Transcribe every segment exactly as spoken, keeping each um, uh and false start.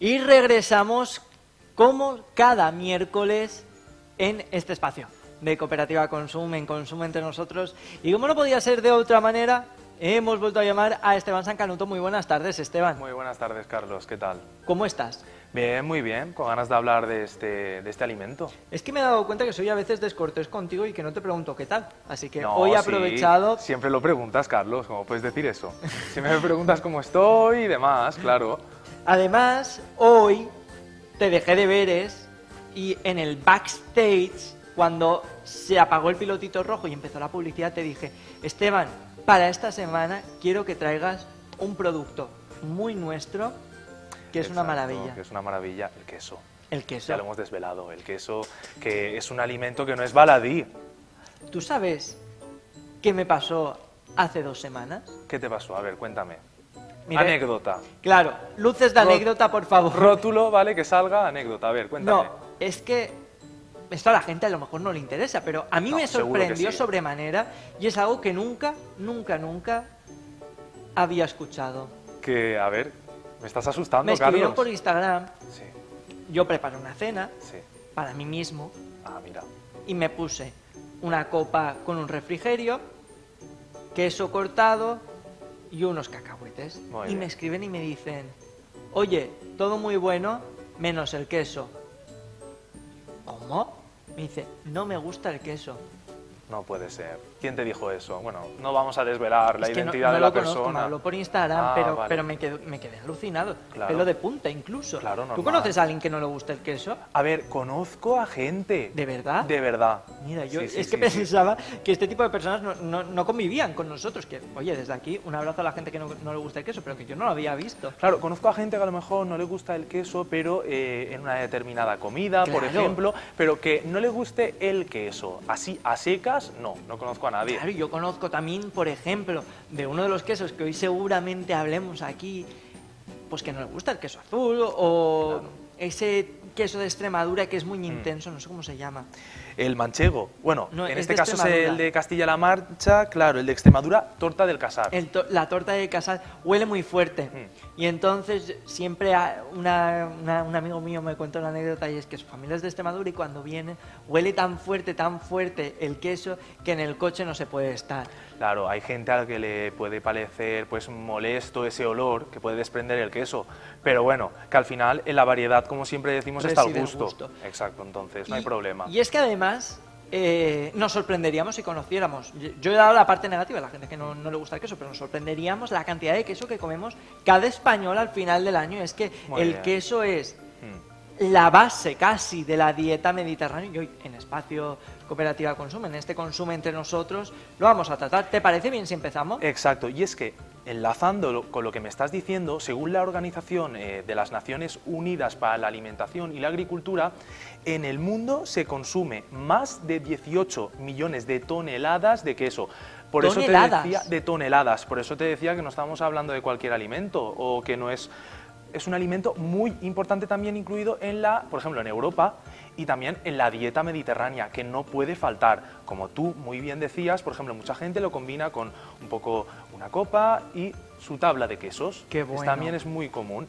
Y regresamos como cada miércoles en este espacio de Cooperativa Consum, en Consumo Entre Nosotros. Y como no podía ser de otra manera, hemos vuelto a llamar a Esteban Sancanuto. Muy buenas tardes, Esteban. Muy buenas tardes, Carlos. ¿Qué tal? ¿Cómo estás? Bien, muy bien. Con ganas de hablar de este, de este alimento. Es que me he dado cuenta que soy a veces descortés contigo y que no te pregunto qué tal. Así que No, hoy he sí, aprovechado... siempre lo preguntas, Carlos. ¿Cómo puedes decir eso? Siempre me preguntas cómo estoy y demás, claro. Además, hoy te dejé deberes y en el backstage, cuando se apagó el pilotito rojo y empezó la publicidad, te dije, Esteban, para esta semana quiero que traigas un producto muy nuestro, que es Exacto, una maravilla. Que es una maravilla, el queso. El queso. Ya lo hemos desvelado, el queso, que es un alimento que no es baladí. ¿Tú sabes qué me pasó hace dos semanas? ¿Qué te pasó? A ver, cuéntame. Mira, Anécdota. Claro, luces de Ró- anécdota, por favor. Rótulo, ¿vale? Que salga, anécdota. A ver, cuéntame. No, es que esto a la gente a lo mejor no le interesa, pero a mí No, me seguro que sorprendió sí. sobremanera y es algo que nunca, nunca, nunca había escuchado. Que, a ver, me estás asustando, Me escribieron Carlos. por Instagram, Sí, yo preparé una cena sí. para mí mismo Ah, mira. y me puse una copa con un refrigerio, queso cortado y unos cacahuetes. Muy y bien. me escriben y me dicen, oye, todo muy bueno menos el queso. ¿Cómo? Me dice, no me gusta el queso. No puede ser. ¿Quién te dijo eso? Bueno, no vamos a desvelar la Es que no- identidad no de lo la conozco, persona. me habló por Instagram, Ah, pero, vale. pero me, quedé, me quedé alucinado. Claro. Pelo de punta incluso. Claro, ¿Tú normal. conoces a alguien que no le gusta el queso? A ver, conozco a gente. ¿De verdad? De verdad. Mira, yo Sí, sí, es que sí, sí. pensaba que este tipo de personas no, no- no convivían con nosotros. Que, oye, desde aquí, un abrazo a la gente que no, no le gusta el queso, pero que yo no lo había visto. Claro, conozco a gente que a lo mejor no le gusta el queso, pero eh, en una determinada comida, por Claro. ejemplo, pero que no le guste el queso. Así, a secas, no, no conozco a nadie. Claro, yo conozco también, por ejemplo, de uno de los quesos que hoy seguramente hablemos aquí, pues que no le gusta el queso azul o Claro. ese queso de Extremadura que es muy Mm. intenso, no sé cómo se llama. El manchego, bueno, No, en es este de caso es Extremadura. el de Castilla-La Mancha, claro, el de Extremadura, torta del casar. El to- la torta de casal huele muy fuerte. Mm. Y entonces siempre a- una- una- un amigo mío me cuenta una anécdota y es que su familia es de Extremadura y cuando viene huele tan fuerte, tan fuerte el queso que en el coche no se puede estar. Claro, hay gente a la que le puede parecer pues molesto ese olor que puede desprender el queso, pero bueno, que al final en la variedad, como siempre decimos, está el Reside el gusto. gusto. Exacto, entonces no hay Y- problema. Y es que además eh, nos sorprenderíamos si conociéramos. Yo- Yo he dado la parte negativa, la gente que no, no le gusta el queso, pero nos sorprenderíamos la cantidad de queso que comemos cada español al final del año. Es que Muy el bien. queso es Mm. la base casi de la dieta mediterránea y hoy en Espacio Cooperativa Consumo, en este Consumo Entre Nosotros, lo vamos a tratar. ¿Te parece bien si empezamos? Exacto, y es que enlazando con lo que me estás diciendo, según la Organización eh, de las Naciones Unidas para la Alimentación y la Agricultura, en el mundo se consume más de dieciocho millones de toneladas de queso. Por eso te ¿Toneladas? decía de toneladas, por eso te decía que no estamos hablando de cualquier alimento o que no es es un alimento muy importante también incluido en la, por ejemplo, en Europa y también en la dieta mediterránea, que no puede faltar. Como tú muy bien decías, por ejemplo, mucha gente lo combina con un poco una copa y su tabla de quesos. Qué Es- bueno. También es muy común.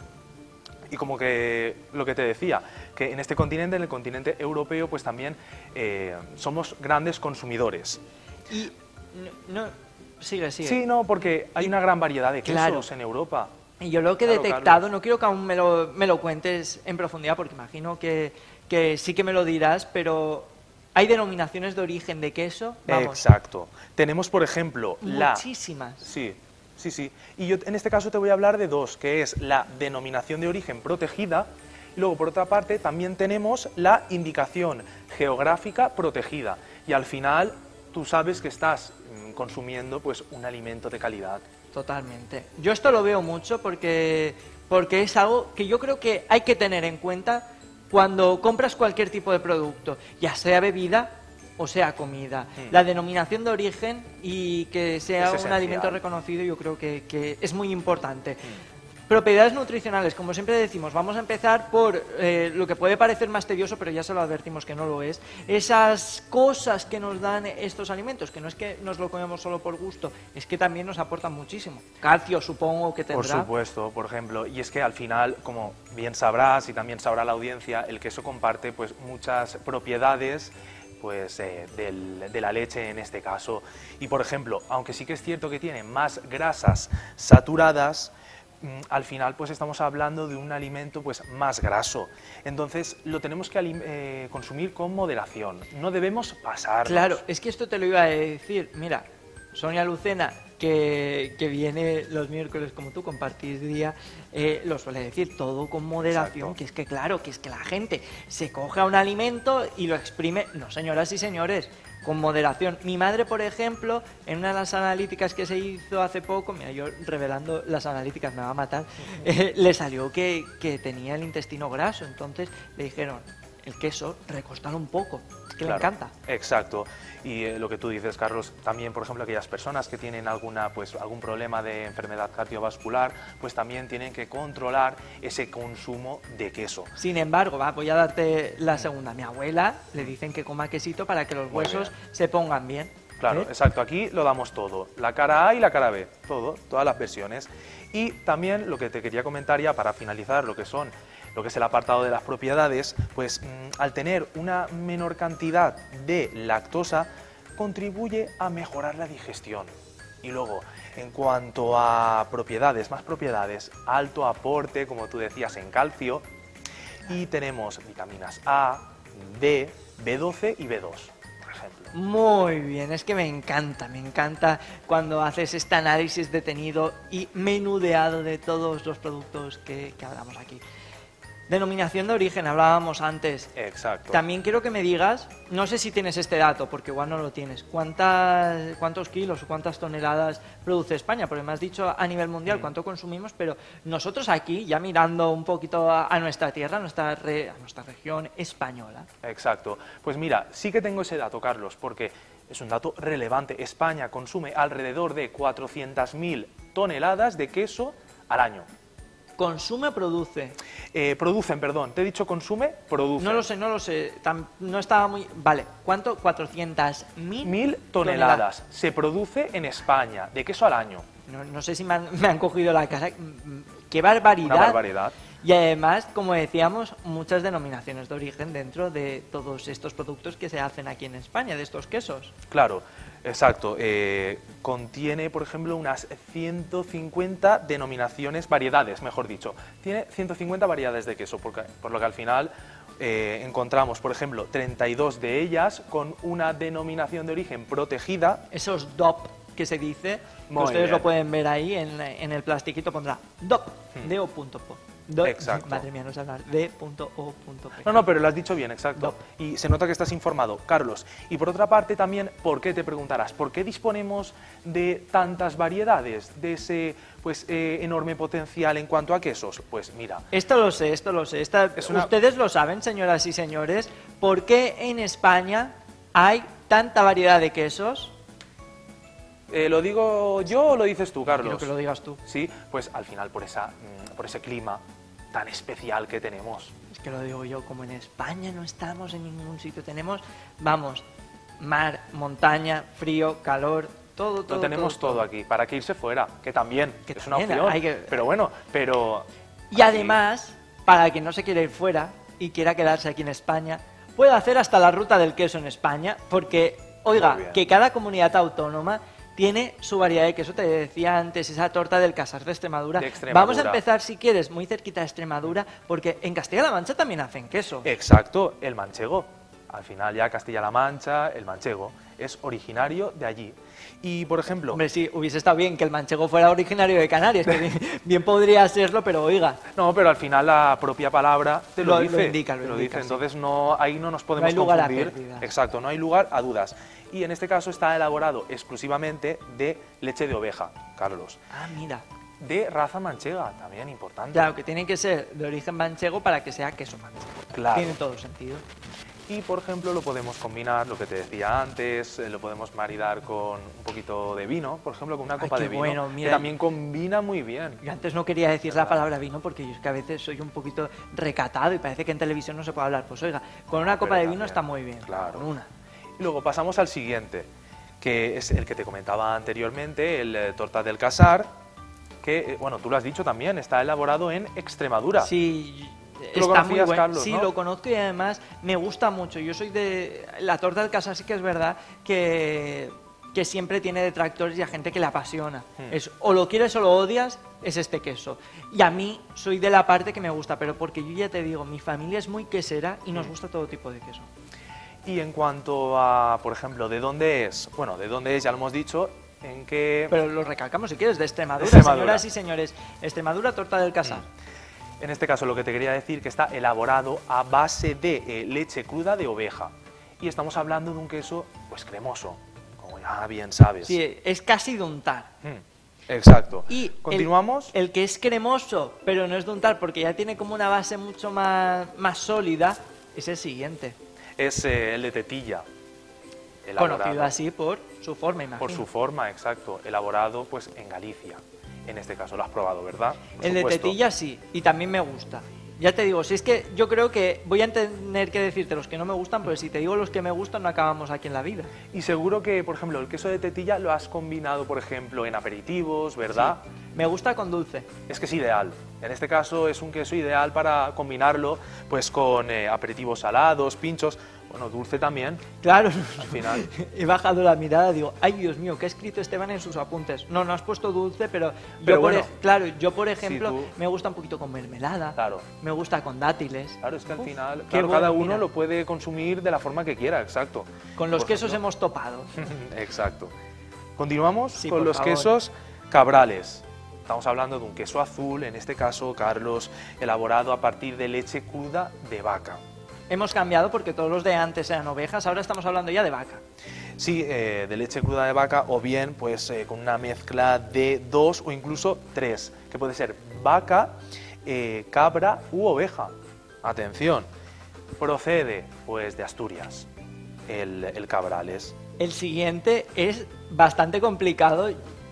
Y como que lo que te decía, que en este continente, en el continente europeo, pues también eh, somos grandes consumidores. Y no, no- sigue, sigue. Sí, no, porque hay una gran variedad de quesos Claro. en Europa. Y yo lo que he Claro, detectado, Carlos. no quiero que aún me lo, me lo cuentes en profundidad, porque imagino que, que sí que me lo dirás, pero hay denominaciones de origen de queso, vamos, Exacto. Tenemos, por ejemplo, la... muchísimas. Sí, sí, sí. Y yo en este caso te voy a hablar de dos, que es la denominación de origen protegida y luego, por otra parte, también tenemos la indicación geográfica protegida. Y al final, tú sabes que estás mm, consumiendo pues, un alimento de calidad. Totalmente. Yo esto lo veo mucho porque, porque es algo que yo creo que hay que tener en cuenta cuando compras cualquier tipo de producto, ya sea bebida o sea comida. Mm. La denominación de origen y que sea Es un esencial. alimento reconocido yo creo que, que es muy importante. Propiedades nutricionales, como siempre decimos, vamos a empezar por eh, lo que puede parecer más tedioso, pero ya se lo advertimos que no lo es. Esas cosas que nos dan estos alimentos, que no es que nos lo comemos solo por gusto, es que también nos aportan muchísimo. Calcio, supongo que tendrá. Por supuesto, por ejemplo, y es que al final, como bien sabrás y también sabrá la audiencia, el queso comparte pues muchas propiedades pues eh, del, de la leche en este caso. Y por ejemplo, aunque sí que es cierto que tiene más grasas saturadas, al final pues estamos hablando de un alimento pues más graso, entonces lo tenemos que eh, consumir con moderación, no debemos pasarnos. Claro, es que esto te lo iba a decir, mira, Sonia Lucena, que, que viene los miércoles como tú, compartís día, eh, lo suele decir, todo con moderación. Exacto. Que es que claro, que es que la gente se coge a un alimento y lo exprime, no señoras y señores, con moderación. Mi madre, por ejemplo, en una de las analíticas que se hizo hace poco, mira, yo revelando las analíticas me va a matar, uh-huh. eh, le salió que, que tenía el intestino graso, entonces le dijeron, el queso, recostalo un poco, es que claro, le encanta. Exacto, y eh, lo que tú dices, Carlos, también, por ejemplo, aquellas personas que tienen alguna, pues, algún problema de enfermedad cardiovascular, pues también tienen que controlar ese consumo de queso. Sin embargo, va, voy a darte la segunda. A mi abuela le dicen que coma quesito para que los huesos se pongan bien. Claro, ¿eh? Exacto, aquí lo damos todo, la cara A y la cara B, todo, todas las versiones. Y también lo que te quería comentar ya para finalizar lo que son lo que es el apartado de las propiedades, pues mmm, al tener una menor cantidad de lactosa, contribuye a mejorar la digestión. Y luego, en cuanto a propiedades, más propiedades, alto aporte, como tú decías, en calcio, y tenemos vitaminas A, D, B doce y B dos. Muy bien, es que me encanta, me encanta cuando haces este análisis detenido y menudeado de todos los productos que, que hablamos aquí. Denominación de origen, hablábamos antes. Exacto. También quiero que me digas, no sé si tienes este dato, porque igual no lo tienes, ¿cuántas, cuántos kilos o cuántas toneladas produce España? Porque me has dicho a nivel mundial mm. cuánto consumimos, pero nosotros aquí, ya mirando un poquito a, a nuestra tierra, a nuestra, re, a nuestra región española. Exacto. Pues mira, sí que tengo ese dato, Carlos, porque es un dato relevante. España consume alrededor de cuatrocientas mil toneladas de queso al año. ¿Consume o produce? Eh, producen, perdón. Te he dicho consume, producen. No lo sé, no lo sé. Tam, no estaba muy... Vale, ¿cuánto? cuatrocientas mil Mil toneladas. Se produce en España, de queso al año. No, no sé si me han, me han cogido la casa. ¡Qué barbaridad! Una barbaridad. Y además, como decíamos, muchas denominaciones de origen dentro de todos estos productos que se hacen aquí en España, de estos quesos. Claro, exacto. Eh, contiene, por ejemplo, unas ciento cincuenta denominaciones, variedades, mejor dicho. Tiene ciento cincuenta variedades de queso, porque, por lo que al final eh, encontramos, por ejemplo, treinta y dos de ellas con una denominación de origen protegida. Esos D O P que se dice, que ustedes bien. Lo pueden ver ahí en, en el plastiquito, pondrá D O P, hmm. D O punto P. Do, exacto. Madre mía, no sé hablar. D O P. No, no, pero lo has dicho bien, exacto. Y se nota que estás informado, Carlos. Y por otra parte también, ¿por qué te preguntarás? ¿Por qué disponemos de tantas variedades, de ese pues eh, enorme potencial en cuanto a quesos? Pues mira. Esto lo sé, esto lo sé. Esta, es una... Ustedes lo saben, señoras y señores, ¿por qué en España hay tanta variedad de quesos? Eh, ¿Lo digo yo o lo dices tú, Carlos? Quiero que lo digas tú. Sí, pues al final por, esa, por ese clima tan especial que tenemos. Es que lo digo yo, como en España no estamos en ningún sitio, tenemos, vamos, mar, montaña, frío, calor, todo, todo. Lo tenemos todo, todo, todo aquí, para que irse fuera, que también que es también una opción, hay que... pero bueno, pero... Y aquí... además, para quien no se quiera ir fuera y quiera quedarse aquí en España, puede hacer hasta la ruta del queso en España, porque, oiga, que cada comunidad autónoma tiene su variedad de queso. Te decía antes, esa torta del Casar de Extremadura. de Extremadura. Vamos a empezar, si quieres, muy cerquita de Extremadura, porque en Castilla-La Mancha también hacen queso. Exacto, el manchego. Al final ya Castilla-La Mancha, el manchego, es originario de allí. Y, por ejemplo... Hombre, sí, hubiese estado bien que el manchego fuera originario de Canarias, que bien, bien podría serlo, pero oiga... No, pero al final la propia palabra te lo, lo dice. Lo indica, lo, te lo indica, dice. sí. Entonces no, ahí no nos podemos no hay lugar confundir. A pérdidas. Exacto, no hay lugar a dudas. Y en este caso está elaborado exclusivamente de leche de oveja, Carlos. Ah, mira. De raza manchega, también importante. Claro, que tiene que ser de origen manchego para que sea queso manchego. Claro. Tiene todo sentido. y, por ejemplo, lo podemos combinar, lo que te decía antes, eh, lo podemos maridar con un poquito de vino, por ejemplo, con una copa Ay, qué de vino, bueno, mira, que también combina muy bien. Yo antes no quería decir la palabra vino porque yo es que a veces soy un poquito recatado y parece que en televisión no se puede hablar. Pues oiga, con una copa Pero de vino también, está muy bien. claro. Con una. Y luego pasamos al siguiente, que es el que te comentaba anteriormente, el eh, torta del casar, que, eh, bueno, tú lo has dicho también, está elaborado en Extremadura. Sí, Tú lo está muy conocías, bueno. Carlos, Sí, ¿no? lo conozco y además me gusta mucho. Yo soy de... La torta del casar sí que es verdad que, que siempre tiene detractores y a gente que le apasiona. Hmm. Es o lo quieres o lo odias, es este queso. Y a mí soy de la parte que me gusta, pero porque yo ya te digo, mi familia es muy quesera y nos Hmm. gusta todo tipo de queso. Y en cuanto a, por ejemplo, ¿de dónde es? Bueno, ¿de dónde es? Ya lo hemos dicho, en qué... Pero lo recalcamos si quieres, de Extremadura, Extremadura. señoras y señores. Extremadura, torta del casar. En este caso lo que te quería decir que está elaborado a base de eh, leche cruda de oveja. Y estamos hablando de un queso, pues cremoso, como ya bien sabes. Sí, es casi de untar. Mm, exacto. Y ¿Continuamos? El, el que es cremoso, pero no es de untar porque ya tiene como una base mucho más, más sólida, es el siguiente. Es eh, el de tetilla. Elaborado Conocido así por su forma, imagino. por su forma, exacto. Elaborado pues en Galicia. En este caso lo has probado, ¿verdad? Por El de supuesto. tetilla sí, y también me gusta. Ya te digo, si es que yo creo que voy a tener que decirte los que no me gustan, pero si te digo los que me gustan no acabamos aquí en la vida. Y seguro que, por ejemplo, el queso de tetilla lo has combinado, por ejemplo, en aperitivos, ¿verdad? Sí. Me gusta con dulce. Es que es ideal. En este caso es un queso ideal para combinarlo pues con eh, aperitivos salados, pinchos, bueno, dulce también. Claro, Al final. he bajado la mirada, digo, ay Dios mío, ¿qué ha escrito Esteban en sus apuntes? No, no has puesto dulce, pero, Pero yo por bueno, ej- claro, yo por ejemplo tú- me gusta un poquito con mermelada, Claro. me gusta con dátiles. Claro, es que al Uf, final qué claro, bueno, cada uno mira. lo puede consumir de la forma que quiera, exacto. Con los Por quesos ejemplo. hemos topado. Exacto. Continuamos Sí, con por los favor. quesos cabrales. Estamos hablando de un queso azul, en este caso, Carlos, elaborado a partir de leche cruda de vaca. Hemos cambiado porque todos los de antes eran ovejas, ahora estamos hablando ya de vaca. Sí, eh, de leche cruda de vaca o bien pues eh, con una mezcla de dos o incluso tres, que puede ser vaca, eh, cabra u oveja. Atención, procede pues de Asturias, el, el cabrales. El siguiente es bastante complicado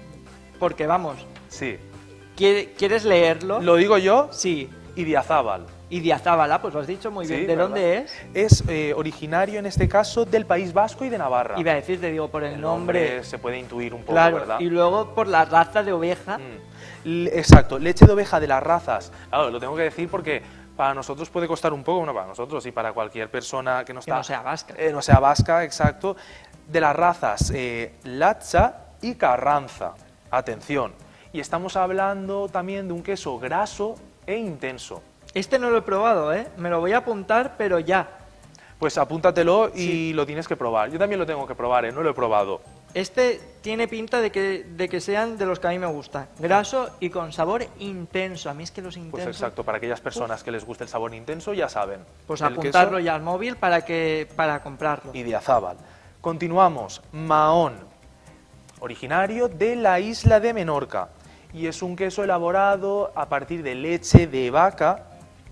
porque vamos, Sí, ¿quiere- ¿quieres leerlo? lo digo yo, Sí. Idiazábal. Y Diazábala, pues lo has dicho muy bien. Sí, ¿De ¿verdad? dónde es? Es eh, originario en este caso del País Vasco y de Navarra. Iba a decir, te digo, por el, El nombre. nombre se puede intuir un poco, Claro, ¿verdad? y luego por la raza de oveja. Mm. L- Exacto, leche de oveja de las razas. Claro, lo tengo que decir porque para nosotros puede costar un poco, bueno, para nosotros y para cualquier persona que no Que está... no sea vasca. eh, no sea vasca, exacto. De las razas eh, Latza y Carranza. Atención. Y estamos hablando también de un queso graso e intenso. Este no lo he probado, ¿eh? Me lo voy a apuntar, pero ya. Pues apúntatelo y Sí. lo tienes que probar. Yo también lo tengo que probar, ¿eh? No lo he probado. Este tiene pinta de que, de que sean de los que a mí me gustan. Graso y con sabor intenso. A mí es que los intensos... Pues exacto, para aquellas personas que les guste el sabor intenso, ya saben. Pues El apuntarlo queso ya al móvil para, que, para comprarlo. Idiazábal. Continuamos. Mahón, originario de la isla de Menorca. Y es un queso elaborado a partir de leche de vaca.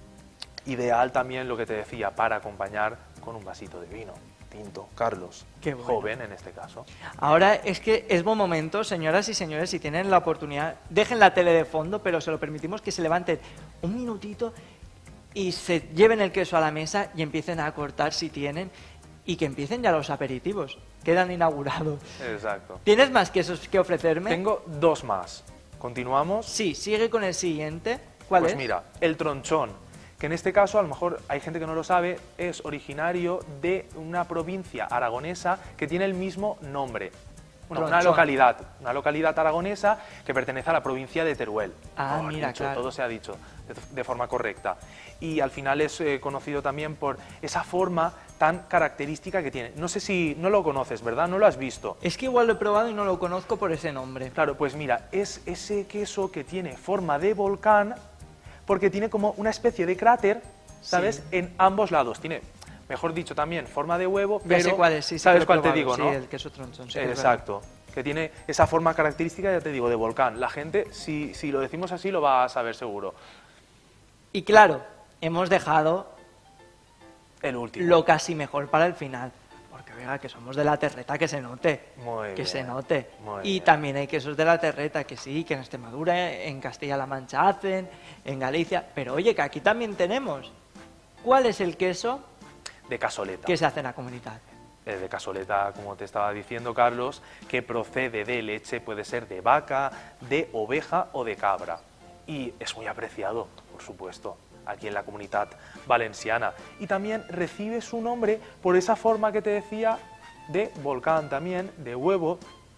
Ideal también, lo que te decía, para acompañar con un vasito de vino tinto. Carlos, Qué bueno. joven en este caso. Ahora es que es buen momento, señoras y señores, si tienen la oportunidad, dejen la tele de fondo, pero se lo permitimos que se levanten un minutito y se lleven el queso a la mesa y empiecen a cortar si tienen y que empiecen ya los aperitivos. Quedan inaugurados. Exacto. ¿Tienes más quesos que ofrecerme? Tengo dos más. Continuamos. Sí, sigue con el siguiente. ¿Cuál Pues es? mira, el tronchón, que en este caso a lo mejor hay gente que no lo sabe, es originario de una provincia aragonesa que tiene el mismo nombre. Bueno, una Tronchón. localidad, una localidad aragonesa que pertenece a la provincia de Teruel. Ah, Todo mira, dicho, claro. todo se ha dicho de, de forma correcta. Y al final es eh, conocido también por esa forma tan característica que tiene. No sé si no lo conoces, ¿verdad? No lo has visto. Es que igual lo he probado y no lo conozco por ese nombre. Claro, pues mira, es ese queso que tiene forma de volcán porque tiene como una especie de cráter, ¿sabes? Sí. En ambos lados. Tiene, mejor dicho, también forma de huevo, Ya pero sé cuál es, sí, sí que ¿sabes lo he cuál te probado. digo, no? Sí, el queso tronchón. sí que es verdad. Exacto. Que tiene esa forma característica, ya te digo, de volcán. La gente, si, si lo decimos así, lo va a saber seguro. Y claro, hemos dejado El último. lo casi mejor para el final. Porque venga, que somos de la terreta, que se note. Muy que bien, se note. muy Y bien. también hay quesos de la terreta, que sí, que en Extremadura, en Castilla-La Mancha hacen, en Galicia. Pero oye, que aquí también tenemos. ¿Cuál es el queso De casoleta. que se hace en la comunidad? Eh, de casoleta, como te estaba diciendo, Carlos, que procede de leche, puede ser de vaca, de oveja o de cabra. Y es muy apreciado, por supuesto, aquí en la comunidad valenciana. Y también recibe su nombre por esa forma que te decía de volcán también, de huevo.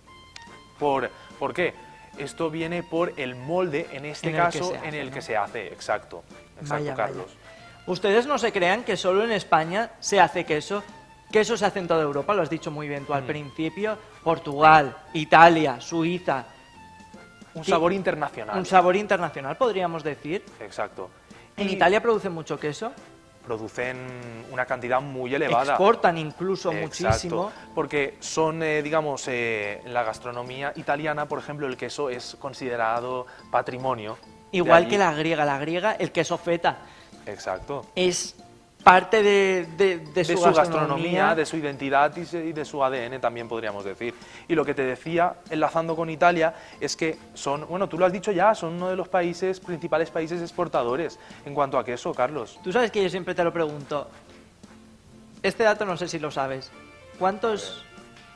¿Por, ¿por qué? Esto viene por el molde, en este En el que caso, se hace, en el ¿no? que se hace. Exacto, exacto, Vaya, Carlos. vaya. Ustedes no se crean que solo en España se hace queso. Queso se hace en toda Europa, lo has dicho muy bien tú al Mm. principio. Portugal, Italia, Suiza. Un Sí, sabor internacional. Un sabor internacional, podríamos decir. Exacto. En Y Italia producen mucho queso. producen una cantidad muy elevada. Exportan incluso Exacto, muchísimo. porque son, eh, digamos, eh, en la gastronomía italiana, por ejemplo, el queso es considerado patrimonio. de Igual allí. que la griega. La griega, el queso feta, Exacto. es parte de, de- de De su, su, gastronomía. gastronomía, de su identidad y se- y de su A D N también podríamos decir. Y lo que te decía, enlazando con Italia, es que son, bueno, tú lo has dicho ya, son uno de los países, principales países exportadores en cuanto a queso, Carlos. Tú sabes que yo siempre te lo pregunto. Este dato no sé si lo sabes. ¿Cuántos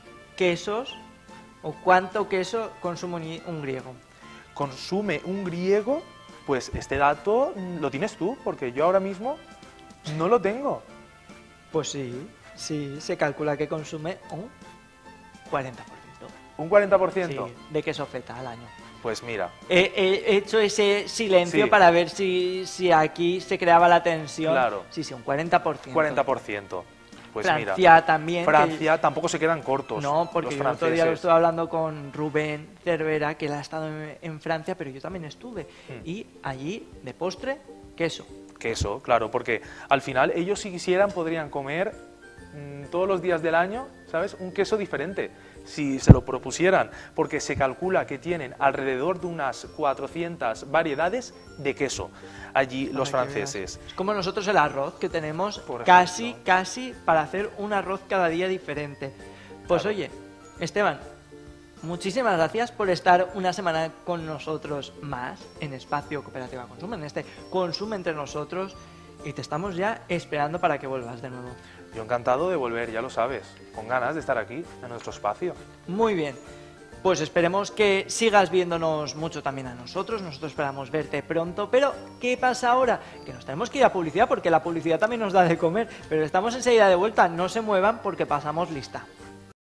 quesos o cuánto queso consume un, un griego? Consume un griego, pues este dato mm, lo tienes tú, porque yo ahora mismo no lo tengo. Pues sí, sí, se calcula que consume un cuarenta por ciento. ¿Un cuarenta por ciento? Sí, de queso feta al año. Pues mira, He, he hecho ese silencio Sí. para ver si, si aquí se creaba la tensión. Claro. Sí, sí, un cuarenta por ciento. cuarenta por ciento. Pues Francia mira, también. que- Francia tampoco se quedan cortos. No, porque los yo el otro día lo franceses. estuve hablando con Rubén Cervera, que él ha estado en, en Francia, pero yo también estuve. Mm. Y allí, de postre, queso. Queso, claro, porque al final ellos si quisieran podrían comer mm, todos los días del año, ¿sabes? Un queso diferente, si se lo propusieran, porque se calcula que tienen alrededor de unas cuatrocientas variedades de queso allí los Para que franceses. veas. Es como nosotros el arroz, que tenemos Por casi, ejemplo. casi para hacer un arroz cada día diferente. Pues Claro. oye, Esteban, muchísimas gracias por estar una semana con nosotros más en Espacio Cooperativa Consumo, en este Consume entre nosotros, y te estamos ya esperando para que vuelvas de nuevo. Yo encantado de volver, ya lo sabes, con ganas de estar aquí, en nuestro espacio. Muy bien. Pues esperemos que sigas viéndonos mucho también a nosotros. Nosotros esperamos verte pronto. Pero, ¿qué pasa ahora? Que nos tenemos que ir a publicidad porque la publicidad también nos da de comer. Pero estamos enseguida de vuelta. No se muevan porque pasamos lista.